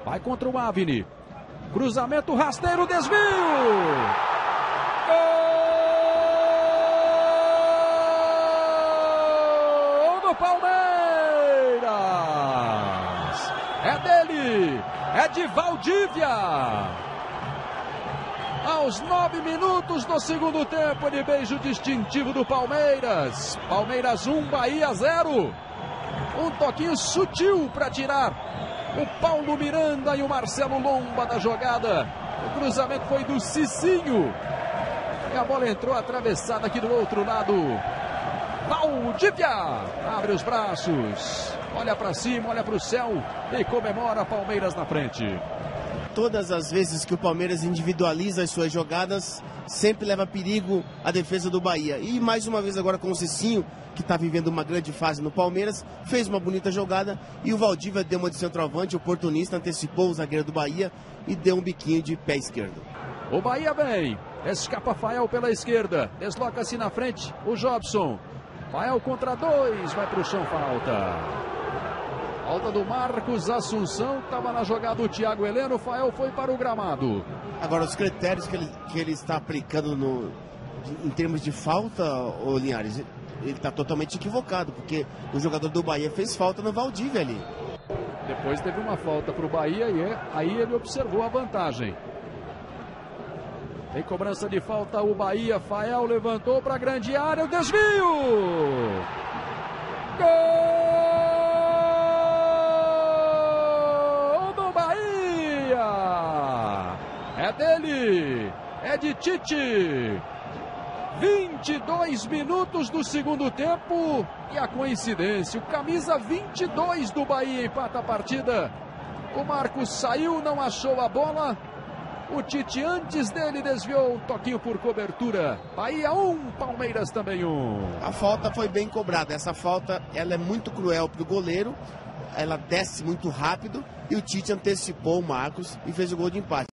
Vai contra o Avni. Cruzamento rasteiro, desvio. Gol do Palmeiras. É dele. É de Valdívia. Aos 9 minutos do segundo tempo, de beijo distintivo do Palmeiras. Palmeiras 1, Bahia 0. Um toquinho sutil para tirar o Paulo Miranda e o Marcelo Lomba da jogada. O cruzamento foi do Cicinho. E a bola entrou atravessada aqui do outro lado. Valdívia abre os braços, olha para cima, olha para o céu e comemora Palmeiras na frente. Todas as vezes que o Palmeiras individualiza as suas jogadas, sempre leva perigo a defesa do Bahia. E mais uma vez agora com o Cicinho, que está vivendo uma grande fase no Palmeiras, fez uma bonita jogada e o Valdívia deu uma de centroavante, oportunista, antecipou o zagueiro do Bahia e deu um biquinho de pé esquerdo. O Bahia vem, escapa Fael pela esquerda, desloca-se na frente o Jobson. Fael contra 2, vai para o chão, falta. Falta do Marcos Assunção, estava na jogada o Thiago Heleno, Fael foi para o gramado. Agora, os critérios que ele está aplicando em termos de falta, ô Linhares, ele está totalmente equivocado, porque o jogador do Bahia fez falta no Valdívia ali. Depois teve uma falta para o Bahia e aí ele observou a vantagem. Tem cobrança de falta o Bahia, Fael levantou para a grande área, o desvio! Gol do Bahia! É dele, é de Tite. 22 minutos do segundo tempo e a coincidência, o camisa 22 do Bahia empata a partida. O Marcos saiu, não achou a bola. O Tite antes dele desviou um toquinho por cobertura. Bahia 1, Palmeiras também 1. A falta foi bem cobrada. Essa falta ela é muito cruel para o goleiro. Ela desce muito rápido e o Tite antecipou o Marcos e fez o gol de empate.